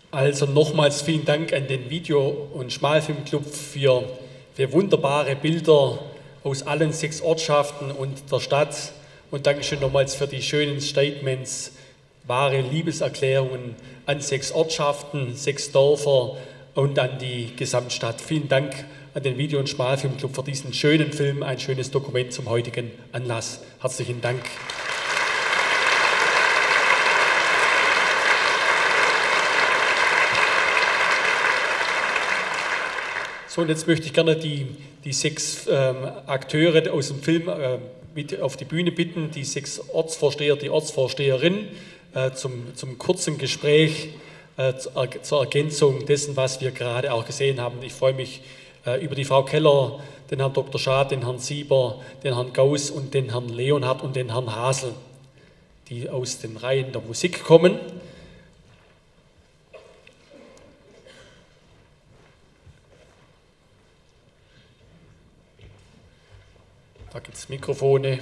Also nochmals vielen Dank an den Video- und Schmalfilmclub für wunderbare Bilder aus allen 6 Ortschaften und der Stadt. Und Dankeschön nochmals für die schönen Statements, wahre Liebeserklärungen an 6 Ortschaften, 6 Dörfer und an die Gesamtstadt. Vielen Dank an den Video- und Schmalfilmclub für diesen schönen Film, ein schönes Dokument zum heutigen Anlass. Herzlichen Dank. So, und jetzt möchte ich gerne die 6 Akteure aus dem Film mit auf die Bühne bitten, die 6 Ortsvorsteher, die Ortsvorsteherin, zum kurzen Gespräch zur Ergänzung dessen, was wir gerade auch gesehen haben. Ich freue mich über die Frau Keller, den Herrn Dr. Schad, den Herrn Sieber, den Herrn Gauss und den Herrn Leonhardt und den Herrn Hasel, die aus den Reihen der Musik kommen. Da gibt es Mikrofone.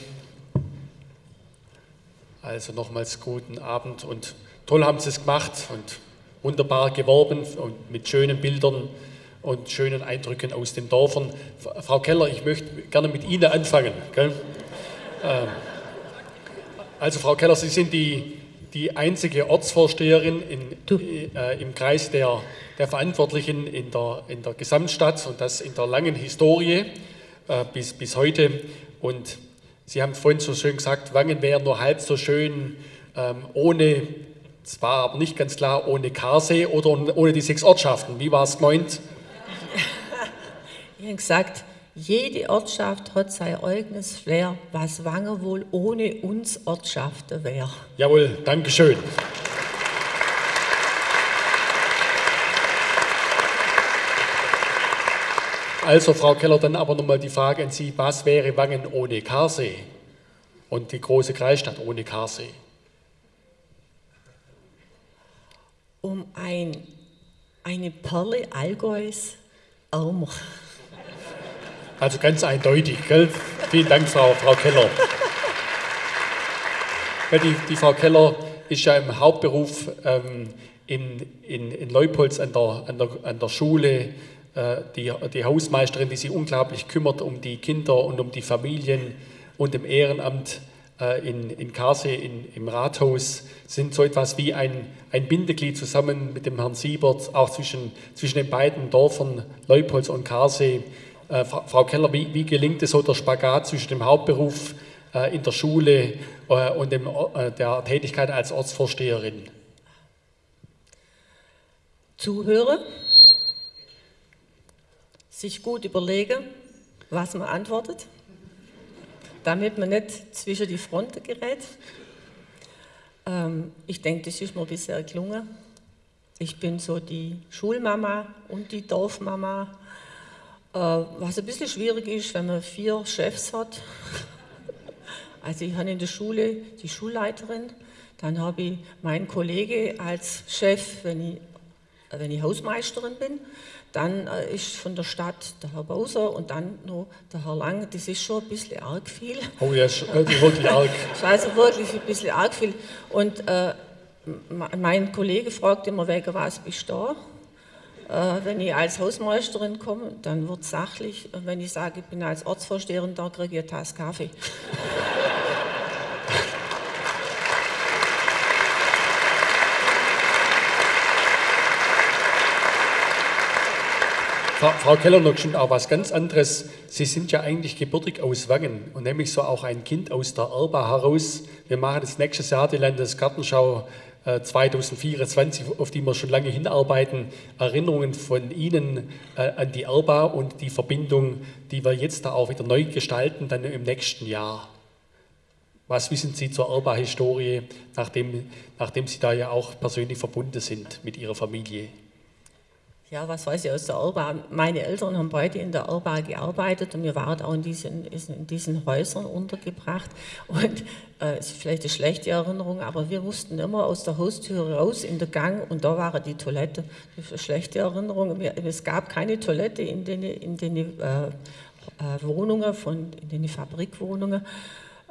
Also nochmals guten Abend und toll haben Sie es gemacht und wunderbar geworben und mit schönen Bildern und schönen Eindrücken aus den Dörfern. Frau Keller, ich möchte gerne mit Ihnen anfangen. Gell? Also Frau Keller, Sie sind die einzige Ortsvorsteherin im Kreis der Verantwortlichen in der Gesamtstadt und das in der langen Historie bis heute. Und Sie haben vorhin so schön gesagt, Wangen wäre nur halb so schön ohne, es war aber nicht ganz klar, ohne Karsee oder ohne die 6 Ortschaften. Wie war es gemeint? Ich habe gesagt, jede Ortschaft hat sein eigenes Flair, was Wangen wohl ohne uns Ortschaften wäre. Jawohl, Dankeschön. Also Frau Keller, dann aber nochmal die Frage an Sie, was wäre Wangen ohne Karsee und die große Kreisstadt ohne Karsee? Um eine Perle Allgäus ärmer. Also ganz eindeutig, gell? Vielen Dank, Frau Keller. Die Frau Keller ist ja im Hauptberuf in Leupolz an der Schule, die Hausmeisterin, die sich unglaublich kümmert um die Kinder und um die Familien und im Ehrenamt in Karsee im Rathaus sind so etwas wie ein Bindeglied zusammen mit dem Herrn Siebert, auch zwischen den beiden Dörfern Leupolz und Karsee. Frau Keller, wie gelingt es so der Spagat zwischen dem Hauptberuf in der Schule und der Tätigkeit als Ortsvorsteherin? Zuhören, sich gut überlegen, was man antwortet, damit man nicht zwischen die Fronten gerät. Ich denke, das ist mir bisher gelungen. Ich bin so die Schulmama und die Dorfmama, was ein bisschen schwierig ist, wenn man 4 Chefs hat. Also ich habe in der Schule die Schulleiterin, dann habe ich meinen Kollege als Chef, wenn ich Hausmeisterin bin. Dann ist von der Stadt der Herr Bauser und dann noch der Herr Lang. Das ist schon ein bisschen arg viel. Oh ja, ist wirklich arg. Das ist also wirklich ein bisschen arg viel. Und mein Kollege fragt immer, wegen was bist du da? Wenn ich als Hausmeisterin komme, dann wird es sachlich. Und wenn ich sage, ich bin als Ortsvorsteherin da, kriege ich eine Tasse Kaffee. Frau Keller, noch schon auch was ganz anderes. Sie sind ja eigentlich gebürtig aus Wangen und nämlich so auch ein Kind aus der Erba heraus. Wir machen jetzt nächstes Jahr die Landesgartenschau 2024, auf die wir schon lange hinarbeiten. Erinnerungen von Ihnen an die Erba und die Verbindung, die wir jetzt da auch wieder neu gestalten, dann im nächsten Jahr. Was wissen Sie zur Erba-Historie, nachdem Sie da ja auch persönlich verbunden sind mit Ihrer Familie? Ja, was weiß ich aus der Erba? Meine Eltern haben beide in der Erba gearbeitet und wir waren auch in diesen Häusern untergebracht. Und es ist vielleicht eine schlechte Erinnerung, aber wir mussten immer aus der Haustür raus in den Gang und da war die Toilette. Das ist eine schlechte Erinnerung. Es gab keine Toilette in den Wohnungen, in den Fabrikwohnungen.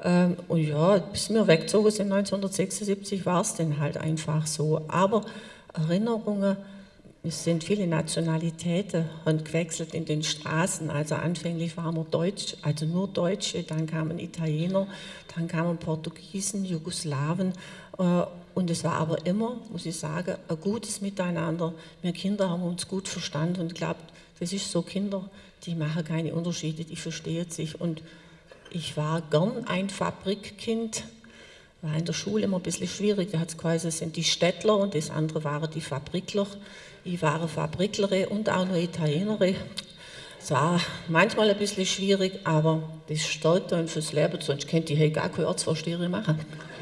Und ja, bis wir weggezogen sind 1976, war es dann halt einfach so. Aber Erinnerungen. Es sind viele Nationalitäten und gewechselt in den Straßen. Also anfänglich waren wir Deutsch, also nur Deutsche, dann kamen Italiener, dann kamen Portugiesen, Jugoslawen. Und es war aber immer, muss ich sagen, ein gutes Miteinander. Wir Kinder haben uns gut verstanden und ich glaube, das ist so, Kinder, die machen keine Unterschiede, die verstehen sich. Und ich war gern ein Fabrikkind. War in der Schule immer ein bisschen schwierig, da hat es geheißen, es sind die Städtler und das andere waren die Fabrikler. Ich war eine Fabriklere und auch noch Italienerin. Es war manchmal ein bisschen schwierig, aber das stärkt einen fürs Leben, sonst könnt ihr gar keine Ortsvorsteherin machen.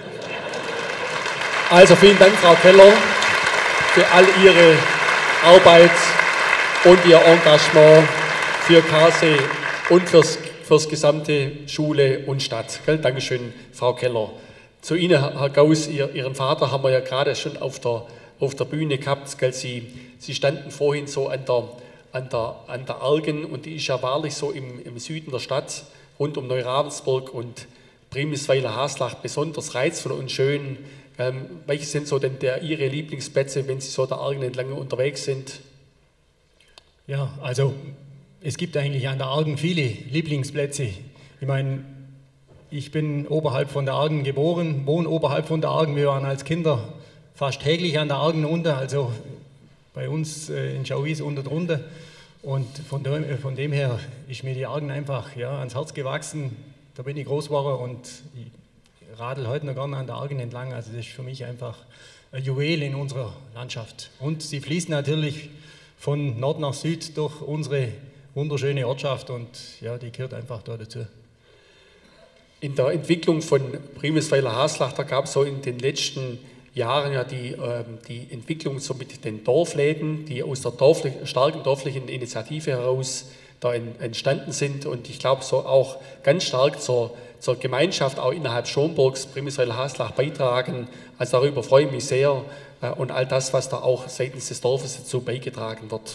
Also vielen Dank, Frau Keller, für all Ihre Arbeit und Ihr Engagement für Karsee und fürs gesamte Schule und Stadt. Gell? Dankeschön, Frau Keller. Zu Ihnen, Herr Gauss, Ihren Vater haben wir ja gerade schon auf der Bühne gehabt. Gell? Sie standen vorhin so an der Argen und die ist ja wahrlich so im Süden der Stadt, rund um Neuravensburg und Primisweiler-Haslach besonders reizvoll und schön. Welche sind so denn Ihre Lieblingsplätze, wenn Sie so der Argen entlang unterwegs sind? Ja, also es gibt eigentlich an der Argen viele Lieblingsplätze. Ich meine, ich bin oberhalb von der Argen geboren, wohne oberhalb von der Argen. Wir waren als Kinder fast täglich an der Argen unten, also bei uns in Schauwies unten drunter. Und von dem her ist mir die Argen einfach ans Herz gewachsen. Da bin ich groß geworden und ich radel heute noch gerne an der Argen entlang. Also das ist für mich einfach ein Juwel in unserer Landschaft. Und sie fließt natürlich von Nord nach Süd durch unsere wunderschöne Ortschaft und ja, die gehört einfach da dazu. In der Entwicklung von Primisweiler-Haslach, da gab es so in den letzten Jahren ja die Entwicklung so mit den Dorfläden, die aus der starken dorflichen Initiative heraus da entstanden sind und ich glaube so auch ganz stark zur Gemeinschaft auch innerhalb Schomburgs, Primisweiler-Haslach beitragen. Also darüber freue ich mich sehr und all das, was da auch seitens des Dorfes dazu beigetragen wird.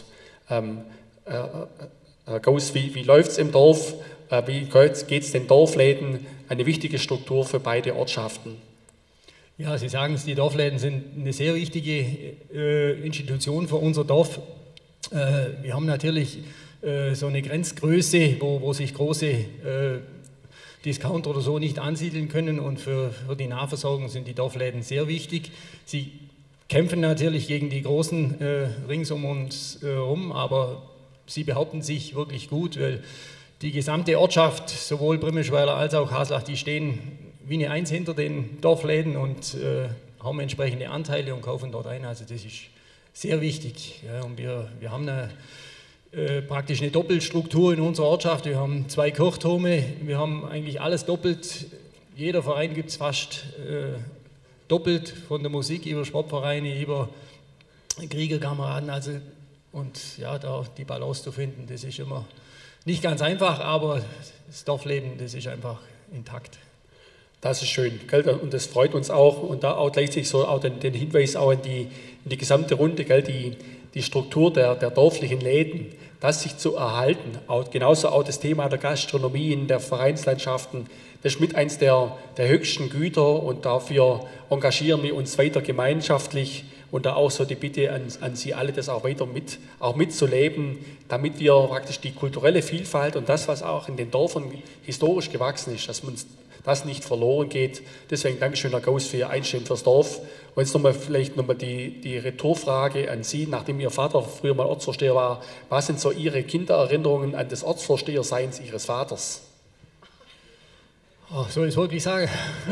Herr Gauss, wie läuft es im Dorf? Wie geht es den Dorfläden? Eine wichtige Struktur für beide Ortschaften. Ja, Sie sagen es, die Dorfläden sind eine sehr wichtige Institution für unser Dorf. Wir haben natürlich so eine Grenzgröße, wo sich große Discounter oder so nicht ansiedeln können und für die Nahversorgung sind die Dorfläden sehr wichtig. Sie kämpfen natürlich gegen die großen rings um uns herum, aber sie behaupten sich wirklich gut, weil die gesamte Ortschaft, sowohl Primischweiler als auch Haslach, die stehen wie eine Eins hinter den Dorfläden und haben entsprechende Anteile und kaufen dort ein. Also das ist sehr wichtig. Ja, und wir haben praktisch eine Doppelstruktur in unserer Ortschaft. Wir haben 2 Kirchtürme, wir haben eigentlich alles doppelt. Jeder Verein gibt es fast doppelt, von der Musik über Sportvereine, über Kriegerkameraden. Also, und ja, da die Balance zu finden, das ist immer nicht ganz einfach, aber das Dorfleben, das ist einfach intakt. Das ist schön, gell? Und das freut uns auch. Und da auch gleichzeitig so auch den Hinweis auch in die gesamte Runde, gell? Die Struktur der dorflichen Läden, das sich zu erhalten. Auch, genauso auch das Thema der Gastronomie, in der Vereinslandschaften, das ist mit eins der höchsten Güter und dafür engagieren wir uns weiter gemeinschaftlich. Und da auch so die Bitte an Sie alle, das auch weiter mitzuleben, damit wir praktisch die kulturelle Vielfalt und das, was auch in den Dörfern historisch gewachsen ist, dass uns das nicht verloren geht. Deswegen Dankeschön, Herr Gauss, für Ihr Einstehen fürs Dorf. Und jetzt vielleicht nochmal die Retourfrage an Sie, nachdem Ihr Vater früher mal Ortsvorsteher war, was sind so Ihre Kindererinnerungen an das Ortsvorsteherseins Ihres Vaters? Oh, soll ich es wirklich sagen?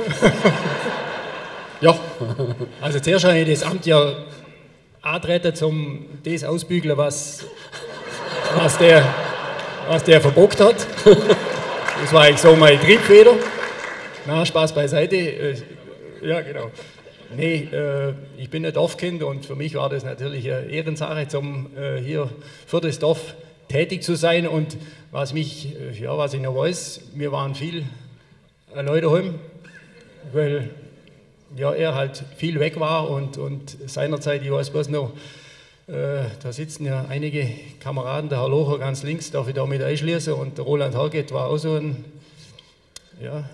Ja. Also zuerst habe ich das Amt ja antreten, um das ausbügeln, was der verbockt hat. Das war eigentlich so meine Triebfeder. Na, Spaß beiseite. Ja, genau. Nee, ich bin ein Dorfkind und für mich war das natürlich eine Ehrensache, hier für das Dorf tätig zu sein. Und was ich noch weiß, wir waren viel Leute heim, weil ja, er halt viel weg war und seinerzeit, ich weiß bloß noch, da sitzen ja einige Kameraden, der Herr Locher ganz links, darf ich da mit einschließen, und der Roland Harget war auch so ein, ja.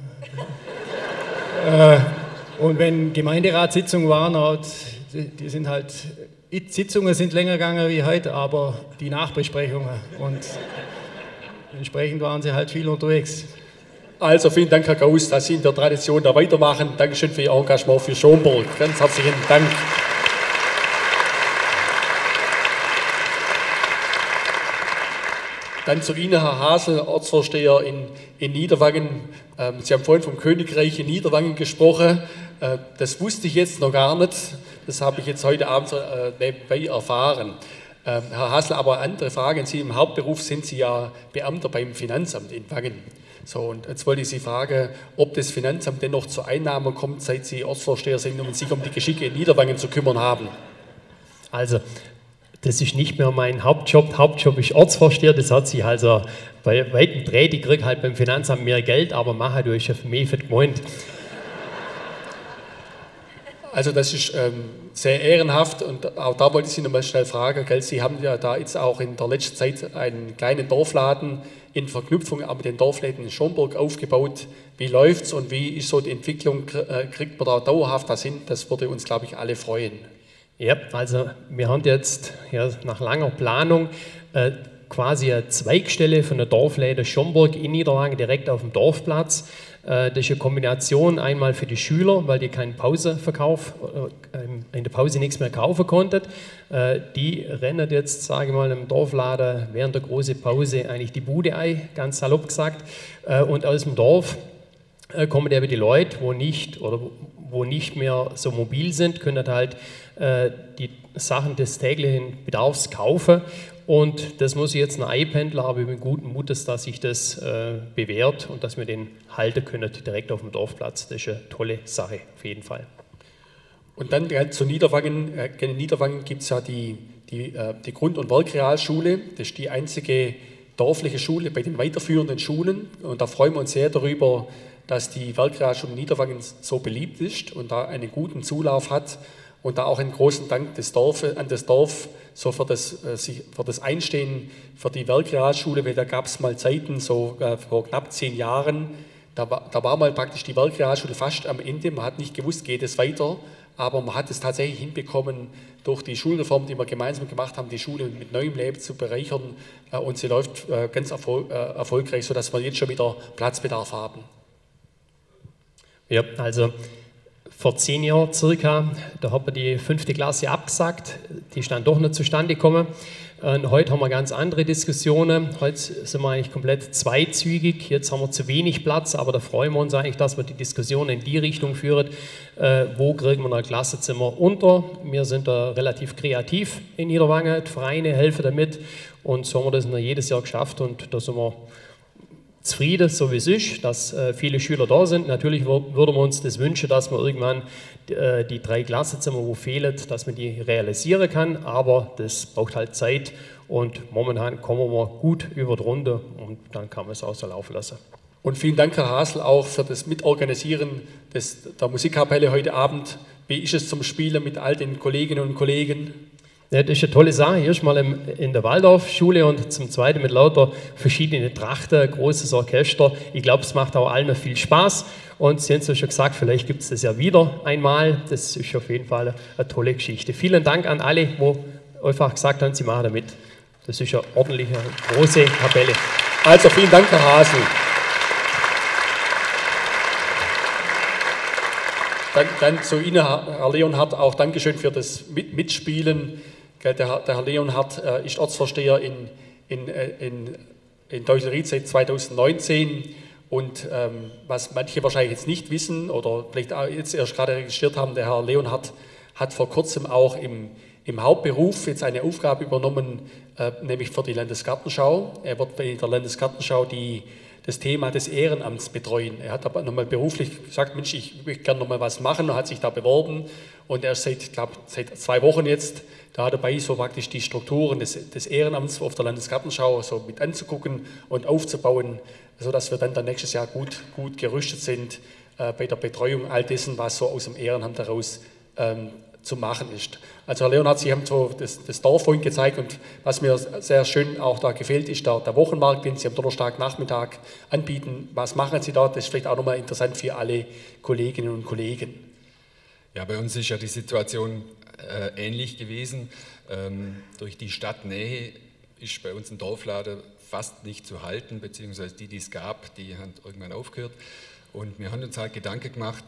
Und wenn Gemeinderatssitzungen waren, die sind halt die Sitzungen sind länger gegangen wie heute, aber die Nachbesprechungen und entsprechend waren Sie halt viel unterwegs. Also vielen Dank, Herr Gauss, dass Sie in der Tradition da weitermachen. Dankeschön für Ihr Engagement für Schomburg. Ganz herzlichen Dank. Dann zu Ihnen, Herr Hasel, Ortsvorsteher in Niederwangen. Sie haben vorhin vom Königreich in Niederwangen gesprochen. Das wusste ich jetzt noch gar nicht. Das habe ich jetzt heute Abend nebenbei erfahren. Herr Hasel, aber andere Frage. Sie im Hauptberuf sind Sie ja Beamter beim Finanzamt in Wangen. So, und jetzt wollte ich Sie fragen, ob das Finanzamt denn noch zur Einnahme kommt, seit Sie Ortsvorsteher sind und sich um die Geschicke in Niederwangen zu kümmern haben. Also, das ist nicht mehr mein Hauptjob. Hauptjob ist Ortsvorsteher. Das hat sich also bei weitem dreht. Ich kriege halt beim Finanzamt mehr Geld, aber mache durch auf mehr für die Gemeinde. Also das ist sehr ehrenhaft und auch da wollte ich Sie nochmal schnell fragen, gell? Sie haben ja da jetzt auch in der letzten Zeit einen kleinen Dorfladen in Verknüpfung mit den Dorfläden in Schomburg aufgebaut. Wie läuft's und wie ist so die Entwicklung? Kriegt man da dauerhaft was hin? Das würde uns, glaube ich, alle freuen. Ja, also wir haben jetzt nach langer Planung quasi eine Zweigstelle von der Dorfläde Schomburg in Niederwangen direkt auf dem Dorfplatz. Das ist eine Kombination einmal für die Schüler, weil die keinen Pauseverkauf, in der Pause nichts mehr kaufen konnten. Die rennen jetzt, sage ich mal, im Dorfladen während der großen Pause eigentlich die Bude ein, ganz salopp gesagt. Und aus dem Dorf kommen eben die Leute, wo nicht mehr so mobil sind, können halt die Sachen des täglichen Bedarfs kaufen. Und das muss ich jetzt noch einpendeln, aber ich bin guten Mutes, dass sich das bewährt und dass wir den halten können direkt auf dem Dorfplatz. Das ist eine tolle Sache, auf jeden Fall. Und dann zu Niederwangen. In Niederwangen gibt es ja die Grund- und Werkrealschule. Das ist die einzige dorfliche Schule bei den weiterführenden Schulen. Und da freuen wir uns sehr darüber, dass die Werkrealschule Niederwangen so beliebt ist und da einen guten Zulauf hat. Und da auch einen großen Dank an das Dorf so für das Einstehen für die Werkrealschule, weil da gab es mal Zeiten, so vor knapp 10 Jahren, da war mal praktisch die Werkrealschule fast am Ende. Man hat nicht gewusst, geht es weiter, aber man hat es tatsächlich hinbekommen, durch die Schulreform, die wir gemeinsam gemacht haben, die Schule mit neuem Leben zu bereichern. Und sie läuft ganz erfolgreich, sodass wir jetzt schon wieder Platzbedarf haben. Ja, also vor 10 Jahren circa, da haben wir die 5. Klasse abgesagt, die ist dann doch nicht zustande gekommen. Und heute haben wir ganz andere Diskussionen, heute sind wir eigentlich komplett zweizügig, jetzt haben wir zu wenig Platz, aber da freuen wir uns eigentlich, dass wir die Diskussion in die Richtung führen, wo kriegen wir ein Klassenzimmer unter. Wir sind da relativ kreativ in Niederwangen, die Vereine helfen damit und so haben wir das jedes Jahr geschafft und da sind wir zufrieden, so wie es ist, dass viele Schüler da sind. Natürlich würden wir uns das wünschen, dass man irgendwann die 3 Klassenzimmer, wo fehlen, dass man die realisieren kann, aber das braucht halt Zeit und momentan kommen wir gut über die Runde und dann kann man es auch so laufen lassen. Und vielen Dank, Herr Hasel, auch für das Mitorganisieren der Musikkapelle heute Abend. Wie ist es zum Spielen mit all den Kolleginnen und Kollegen? Ja, das ist eine tolle Sache. Erstmal in der Waldorfschule und zum Zweiten mit lauter verschiedenen Trachten, großes Orchester. Ich glaube, es macht auch allen viel Spaß. Und Sie haben es ja schon gesagt, vielleicht gibt es das ja wieder einmal. Das ist auf jeden Fall eine tolle Geschichte. Vielen Dank an alle, die einfach gesagt haben, sie machen damit. Das ist eine ordentliche, große Kapelle. Also vielen Dank, Herr Hasel. Dann zu Ihnen, Herr Leonhardt, auch Dankeschön für das Mitspielen. Der Herr Leonhardt ist Ortsvorsteher in Teuchelried seit 2019 und was manche wahrscheinlich jetzt nicht wissen oder vielleicht auch jetzt erst gerade registriert haben, der Herr Leonhardt hat vor kurzem auch im Hauptberuf jetzt eine Aufgabe übernommen, nämlich für die Landesgartenschau. Er wird bei der Landesgartenschau das Thema des Ehrenamts betreuen. Er hat aber nochmal beruflich gesagt, Mensch, ich möchte gerne nochmal was machen und hat sich da beworben und er ist seit 2 Wochen jetzt da dabei, so praktisch die Strukturen des Ehrenamts auf der Landesgartenschau so mit anzugucken und aufzubauen, sodass wir dann nächstes Jahr gut gerüstet sind bei der Betreuung all dessen, was so aus dem Ehrenamt heraus zu machen ist. Also Herr Leonhardt, Sie haben so das Dorf vorhin gezeigt und was mir sehr schön auch da gefällt, ist der Wochenmarkt, den Sie am Donnerstagnachmittag anbieten. Was machen Sie dort? Das ist vielleicht auch nochmal interessant für alle Kolleginnen und Kollegen. Ja, bei uns ist ja die Situation ähnlich gewesen. Durch die Stadtnähe ist bei uns ein Dorfladen fast nicht zu halten, beziehungsweise die es gab, die haben irgendwann aufgehört. Und wir haben uns halt Gedanken gemacht,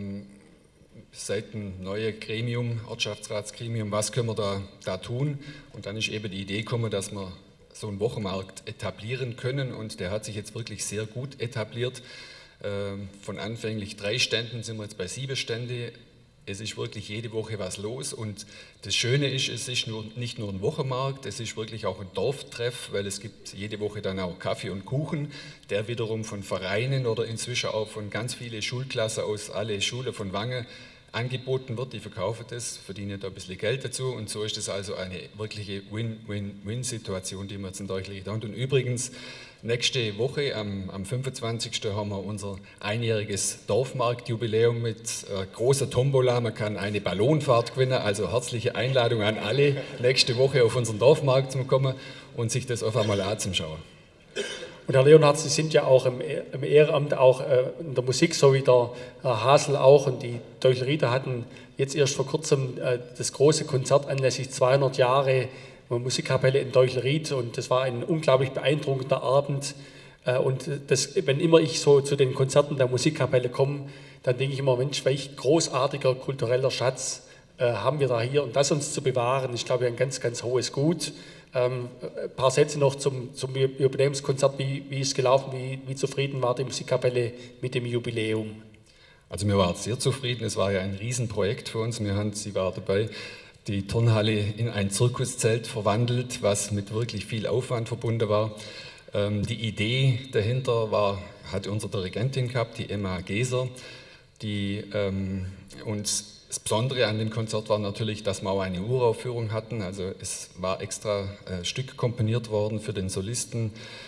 seit ein neues Gremium, Ortschaftsratsgremium, was können wir da tun? Und dann ist eben die Idee gekommen, dass wir so einen Wochenmarkt etablieren können, und der hat sich jetzt wirklich sehr gut etabliert. Von anfänglich 3 Ständen sind wir jetzt bei 7 Stände. Es ist wirklich jede Woche was los, und das Schöne ist, es ist nicht nur ein Wochenmarkt, es ist wirklich auch ein Dorftreff, weil es gibt jede Woche dann auch Kaffee und Kuchen, der wiederum von Vereinen oder inzwischen auch von ganz vielen Schulklassen aus alle Schulen von Wangen angeboten wird. Die verkaufen das, verdienen da ein bisschen Geld dazu, und so ist es also eine wirkliche Win-Win-Win-Situation, die wir jetzt in Deuchleried haben. Und übrigens, nächste Woche, am 25. haben wir unser einjähriges Dorfmarktjubiläum mit großer Tombola. Man kann eine Ballonfahrt gewinnen, also herzliche Einladung an alle, nächste Woche auf unseren Dorfmarkt zu kommen und sich das auf einmal anzuschauen. Und Herr Leonhardt, Sie sind ja auch im Ehrenamt, auch in der Musik, so wie der Herr Hasel auch. Und die Deuchlerieder hatten jetzt erst vor kurzem das große Konzert anlässlich 200 Jahre Musikkapelle in Deuchleried. Und das war ein unglaublich beeindruckender Abend. Und wenn immer ich so zu den Konzerten der Musikkapelle komme, dann denke ich immer, Mensch, welch großartiger kultureller Schatz haben wir da hier. Und das uns zu bewahren, ist, glaube ich, ein ganz, ganz hohes Gut. Ein paar Sätze noch zum Jubiläumskonzert. Wie ist es gelaufen? Wie zufrieden war die Musikkapelle mit dem Jubiläum? Also wir waren sehr zufrieden. Es war ja ein Riesenprojekt für uns. Sie war dabei, die Turnhalle in ein Zirkuszelt verwandelt, was mit wirklich viel Aufwand verbunden war. Die Idee dahinter hat unsere Dirigentin gehabt, die Emma Geser, die uns. Das Besondere an dem Konzert war natürlich, dass wir auch eine Uraufführung hatten. Also es war extra Stück komponiert worden für den Solisten.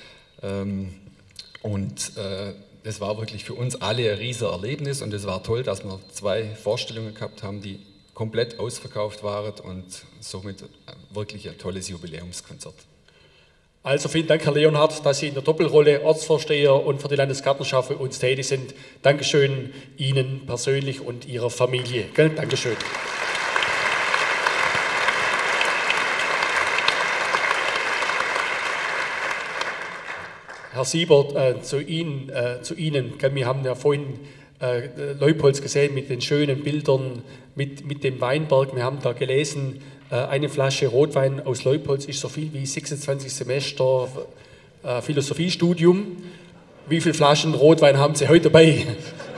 Es war wirklich für uns alle ein riesiges Erlebnis, und es war toll, dass wir 2 Vorstellungen gehabt haben, die komplett ausverkauft waren, und somit wirklich ein tolles Jubiläumskonzert. Also vielen Dank, Herr Leonhardt, dass Sie in der Doppelrolle Ortsvorsteher und für die Landesgartenschau für uns tätig sind. Dankeschön Ihnen persönlich und Ihrer Familie. Dankeschön. Herr Siebert, zu Ihnen. Wir haben ja vorhin Leupolz gesehen mit den schönen Bildern, mit dem Weinberg. Wir haben da gelesen, eine Flasche Rotwein aus Leupolz ist so viel wie 26 Semester Philosophiestudium. Wie viele Flaschen Rotwein haben Sie heute dabei?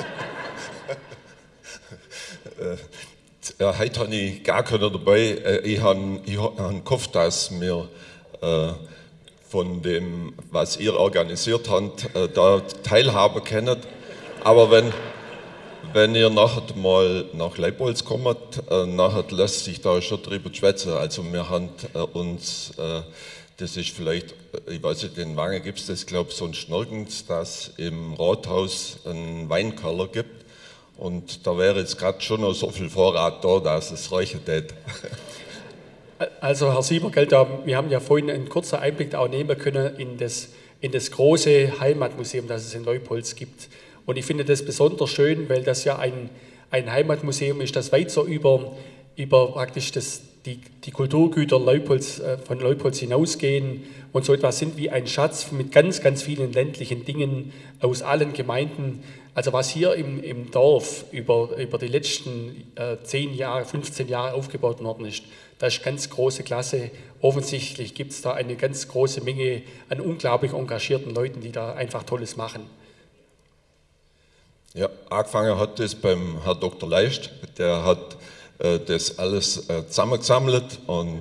Heute habe ich gar keine dabei. Ich habe gehofft, dass wir von dem, was ihr organisiert habt, da teilhaben können. Aber wenn ihr nachher mal nach Leupolz kommt, nachher lässt sich da schon drüber schwätzen. Also wir haben uns, das ist vielleicht, ich weiß nicht, in Wangen gibt es das, glaube ich, sonst nirgends, dass im Rathaus einen Weinkeller gibt. Und da wäre jetzt gerade schon noch so viel Vorrat da, dass es reichen würde. Also Herr Siebert, wir haben ja vorhin einen kurzen Einblick auch nehmen können in das große Heimatmuseum, das es in Leupolz gibt. Und ich finde das besonders schön, weil das ja ein Heimatmuseum ist, das weit so über praktisch die Kulturgüter von Leupolz hinausgehen und so etwas sind wie ein Schatz mit ganz, ganz vielen ländlichen Dingen aus allen Gemeinden. Also was hier im Dorf über die letzten 10 Jahre, 15 Jahre aufgebaut worden ist, das ist ganz große Klasse. Offensichtlich gibt es da eine ganz große Menge an unglaublich engagierten Leuten, die da einfach Tolles machen. Ja, angefangen hat das beim Herrn Dr. Leicht, der hat das alles zusammengesammelt und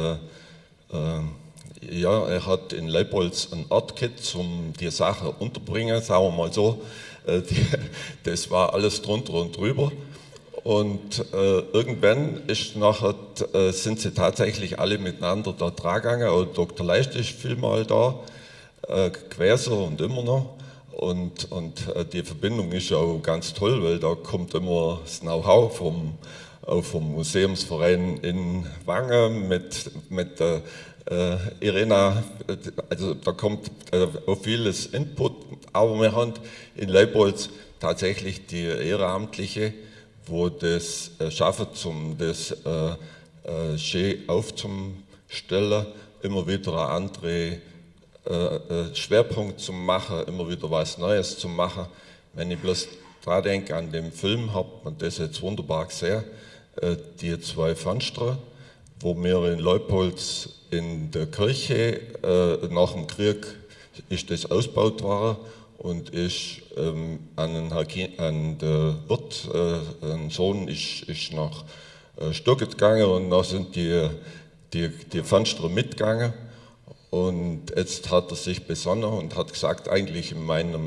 ja, er hat in Leupolz einen Ort um die Sache unterbringen, sagen wir mal so. Das war alles drunter und drüber. Und irgendwann sind sie tatsächlich alle miteinander da dran gegangen. Auch Dr. Leicht ist vielmal da, Quäser und immer noch. Und die Verbindung ist auch ganz toll, weil da kommt immer das Know-how vom Museumsverein in Wangen mit Irena, also da kommt auch vieles Input, aber wir haben in Leupolz tatsächlich die Ehrenamtliche, wo das schaffen, um das schön aufzustellen, immer wieder einen anderen Schwerpunkt zu machen, immer wieder was Neues zu machen. Wenn ich bloß dran denke an den Film, hat man das jetzt wunderbar gesehen, die 2 Fenster, wo wir in Leupolz in der Kirche nach dem Krieg ist das ausgebaut worden und ist an den Wirt, ein Sohn ist nach Stuttgart gegangen und dann sind die Fenster mitgegangen. Und jetzt hat er sich besonnen und hat gesagt, eigentlich in meiner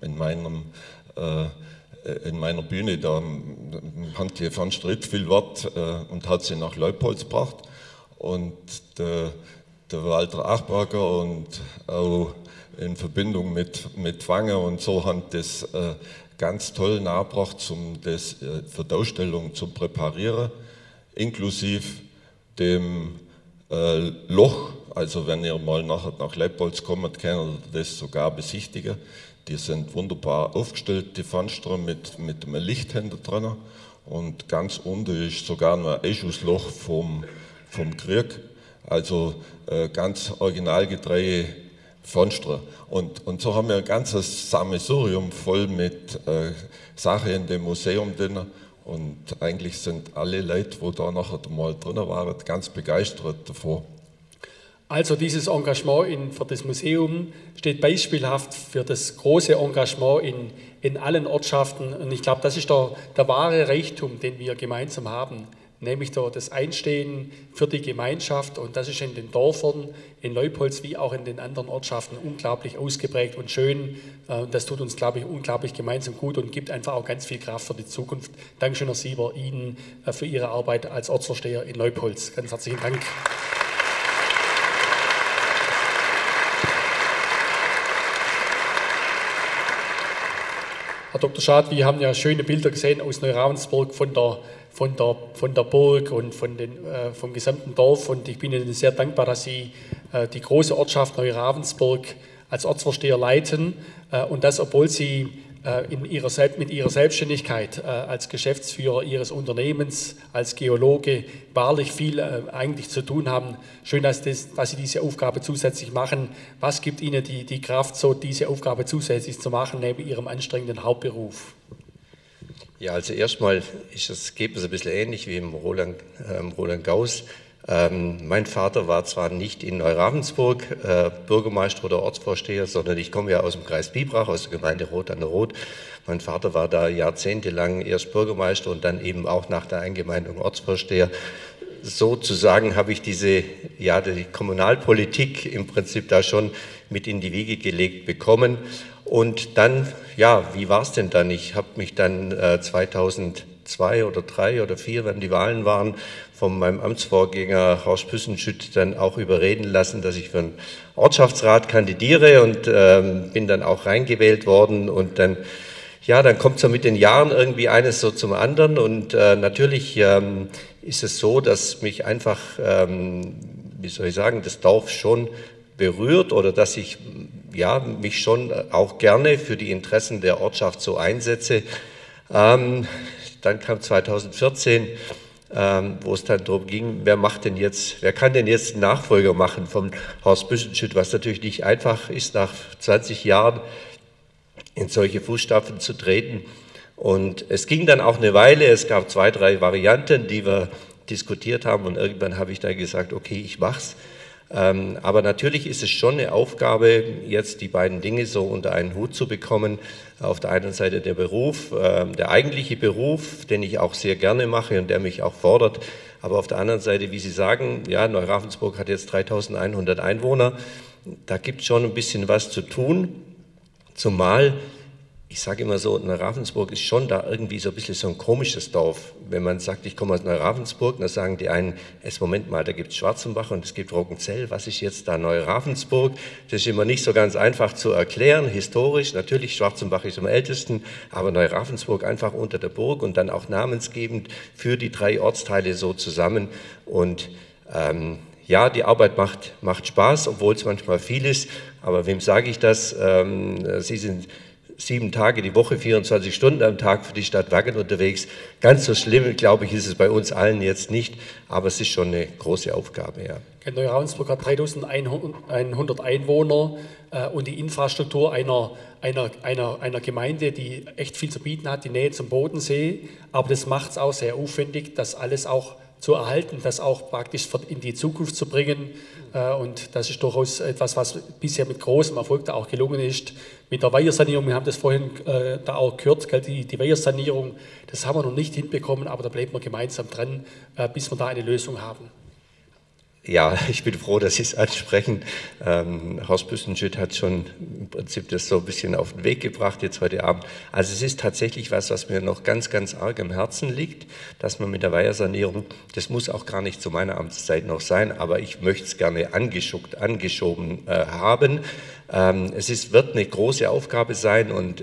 Bühne, da haben die Fenster nicht viel Wert und hat sie nach Leupolz gebracht. Und der Walter Achberger und auch in Verbindung mit Wange und so haben das ganz toll nachgebracht, um das für die Ausstellung zu präparieren, inklusive dem Loch. Also wenn ihr mal nachher nach Leupolz kommt, könnt ihr das sogar besichtigen. Die sind wunderbar aufgestellt, die Fenster mit einem Lichthänder drin. Und ganz unten ist sogar noch ein Einschussloch vom Krieg. Also ganz originalgetreue Fenster. Und so haben wir ein ganzes Sammelsurium voll mit Sachen in dem Museum drin. Und eigentlich sind alle Leute, die da nachher mal drin waren, ganz begeistert davon. Also dieses Engagement für das Museum steht beispielhaft für das große Engagement in allen Ortschaften. Und ich glaube, das ist der wahre Reichtum, den wir gemeinsam haben, nämlich das Einstehen für die Gemeinschaft. Und das ist in den Dörfern, in Leupolz wie auch in den anderen Ortschaften unglaublich ausgeprägt und schön. Das tut uns, glaube ich, unglaublich gemeinsam gut und gibt einfach auch ganz viel Kraft für die Zukunft. Dankeschön, Herr Sieber, Ihnen für Ihre Arbeit als Ortsvorsteher in Leupolz. Ganz herzlichen Dank. Herr Dr. Schad, wir haben ja schöne Bilder gesehen aus Neuravensburg von der Burg und vom gesamten Dorf. Und ich bin Ihnen sehr dankbar, dass Sie die große Ortschaft Neuravensburg als Ortsvorsteher leiten. Und das, obwohl Sie mit Ihrer Selbstständigkeit als Geschäftsführer Ihres Unternehmens, als Geologe, wahrlich viel eigentlich zu tun haben. Schön, dass Sie diese Aufgabe zusätzlich machen. Was gibt Ihnen die Kraft, so diese Aufgabe zusätzlich zu machen, neben Ihrem anstrengenden Hauptberuf? Ja, also erstmal ist das Ergebnis ein bisschen ähnlich wie im Roland Gauss. Mein Vater war zwar nicht in Neuravensburg Bürgermeister oder Ortsvorsteher, sondern ich komme ja aus dem Kreis Bibrach, aus der Gemeinde Roth an der Roth. Mein Vater war da jahrzehntelang erst Bürgermeister und dann eben auch nach der Eingemeindung Ortsvorsteher. Sozusagen habe ich die Kommunalpolitik im Prinzip da schon mit in die Wiege gelegt bekommen. Und dann, ja, wie war es denn dann? Ich habe mich dann 2002 oder 2003 oder 2004, wenn die Wahlen waren, von meinem Amtsvorgänger Horst Püssenschütt dann auch überreden lassen, dass ich für den Ortschaftsrat kandidiere und bin dann auch reingewählt worden. Und dann, ja, dann kommt so mit den Jahren irgendwie eines so zum anderen. Und natürlich ist es so, dass mich einfach, wie soll ich sagen, das Dorf schon berührt oder dass ich mich schon auch gerne für die Interessen der Ortschaft so einsetze. Dann kam 2014, wo es dann darum ging, wer kann denn jetzt einen Nachfolger machen vom Horst Püssenschütt, was natürlich nicht einfach ist, nach 20 Jahren in solche Fußstapfen zu treten. Und es ging dann auch eine Weile, es gab 2, 3 Varianten, die wir diskutiert haben und irgendwann habe ich dann gesagt, okay, ich mach's. Aber natürlich ist es schon eine Aufgabe, jetzt die beiden Dinge so unter einen Hut zu bekommen. Auf der einen Seite der Beruf, der eigentliche Beruf, den ich auch sehr gerne mache und der mich auch fordert. Aber auf der anderen Seite, wie Sie sagen, ja, Neuravensburg hat jetzt 3100 Einwohner. Da gibt es schon ein bisschen was zu tun. Zumal, ich sage immer so, Neuravensburg ist schon da irgendwie so ein bisschen so ein komisches Dorf. Wenn man sagt, ich komme aus Neuravensburg, dann sagen die einen, Moment mal, da gibt es Schwarzenbach und es gibt Roggenzell, was ist jetzt da Neuravensburg? Das ist immer nicht so ganz einfach zu erklären, historisch. Natürlich, Schwarzenbach ist am ältesten, aber Neuravensburg einfach unter der Burg und dann auch namensgebend für die 3 Ortsteile so zusammen. Und ja, die Arbeit macht Spaß, obwohl es manchmal viel ist. Aber wem sage ich das? Sie sind 7 Tage die Woche, 24 Stunden am Tag für die Stadt Wangen unterwegs. Ganz so schlimm, glaube ich, ist es bei uns allen jetzt nicht, aber es ist schon eine große Aufgabe. Ja. Neu-Ravensburg hat 3100 Einwohner und die Infrastruktur einer Gemeinde, die echt viel zu bieten hat, die Nähe zum Bodensee, aber das macht es auch sehr aufwendig, das alles auch zu erhalten, das auch praktisch in die Zukunft zu bringen. Und das ist durchaus etwas, was bisher mit großem Erfolg da auch gelungen ist. Mit der Weihersanierung, wir haben das vorhin da auch gehört, die Weihersanierung, das haben wir noch nicht hinbekommen, aber da bleiben wir gemeinsam dran, bis wir da eine Lösung haben. Ja, ich bin froh, dass Sie es ansprechen. Horst Büstenschütt hat schon im Prinzip das so ein bisschen auf den Weg gebracht jetzt heute Abend. Also es ist tatsächlich was mir noch ganz, ganz arg am Herzen liegt, dass man mit der Weihersanierung, das muss auch gar nicht zu meiner Amtszeit noch sein, aber ich möchte es gerne angeschoben haben. Wird eine große Aufgabe sein und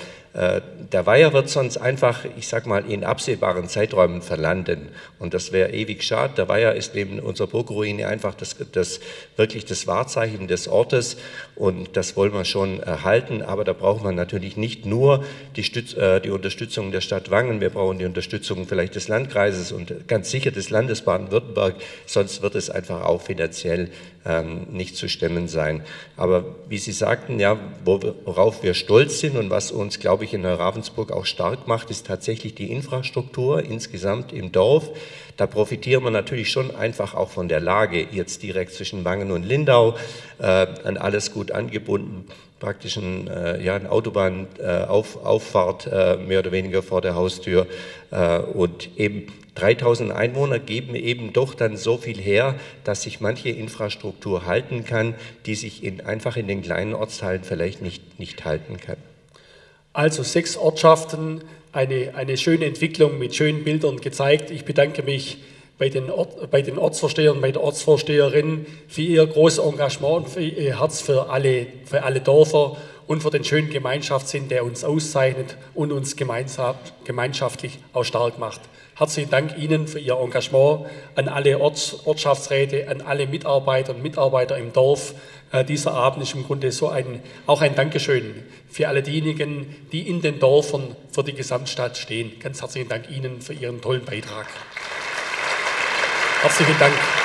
der Weiher wird sonst einfach, ich sag mal, in absehbaren Zeiträumen verlanden. Und das wäre ewig schade. Der Weiher ist neben unserer Burgruine einfach wirklich das Wahrzeichen des Ortes. Und das wollen wir schon erhalten. Aber da braucht man natürlich nicht nur die Unterstützung der Stadt Wangen. Wir brauchen die Unterstützung vielleicht des Landkreises und ganz sicher des Landes Baden-Württemberg. Sonst wird es einfach auch finanziell nicht zu stemmen sein. Aber wie Sie sagten, ja, worauf wir stolz sind und was uns, glaube ich, in Neu-Ravensburg auch stark macht, ist tatsächlich die Infrastruktur insgesamt im Dorf. Da profitieren wir natürlich schon einfach auch von der Lage, jetzt direkt zwischen Wangen und Lindau, an alles gut angebunden, praktisch eine Autobahnauffahrt mehr oder weniger vor der Haustür und eben 3000 Einwohner geben eben doch dann so viel her, dass sich manche Infrastruktur halten kann, die sich einfach in den kleinen Ortsteilen vielleicht nicht halten kann. Also 6 Ortschaften, eine schöne Entwicklung mit schönen Bildern gezeigt. Ich bedanke mich bei den Ortsvorstehern, bei der Ortsvorsteherin für ihr großes Engagement und für ihr Herz für alle Dörfer und für den schönen Gemeinschaftssinn, der uns auszeichnet und uns gemeinschaftlich auch stark macht. Herzlichen Dank Ihnen für Ihr Engagement, an alle Ortschaftsräte, an alle Mitarbeiter und Mitarbeiter im Dorf. Dieser Abend ist im Grunde auch ein Dankeschön für alle diejenigen, die in den Dörfern für die Gesamtstadt stehen. Ganz herzlichen Dank Ihnen für Ihren tollen Beitrag. Herzlichen Dank.